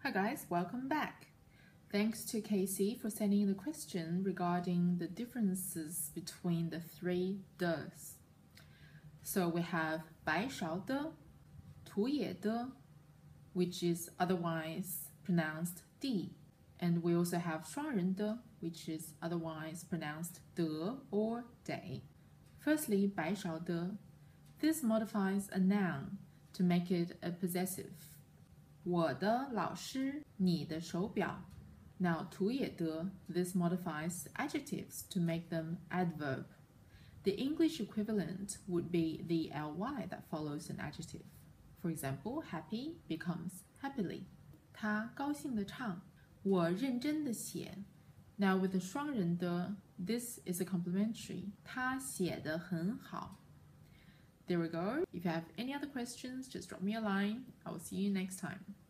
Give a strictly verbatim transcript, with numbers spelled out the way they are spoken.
Hi guys, welcome back. Thanks to Casey for sending the question regarding the differences between the three de's. So we have 白勺的, 土也的, which is otherwise pronounced D. And we also have 双人的, which is otherwise pronounced de or de. Firstly, 白勺的. This modifies a noun to make it a possessive. 我的老师，你的手表。Now, 土也的, this modifies adjectives to make them adverb. The English equivalent would be the ly that follows an adjective. For example, happy becomes happily. 他高兴地唱，我认真地写。Now, with the 双人的, this is a complementary. 他写得很好。There we go. If you have any other questions, just drop me a line. I will see you next time.